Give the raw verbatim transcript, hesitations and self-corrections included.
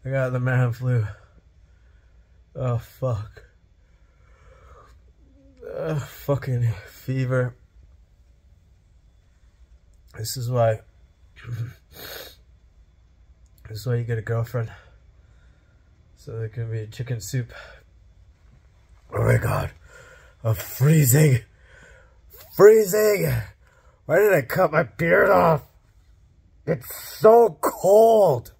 I got the man flu. Oh, fuck. Uh, fucking fever. This is why. This is why you get a girlfriend. So there can be chicken soup. Oh my god. I'm freezing. Freezing. Why did I cut my beard off? It's so cold.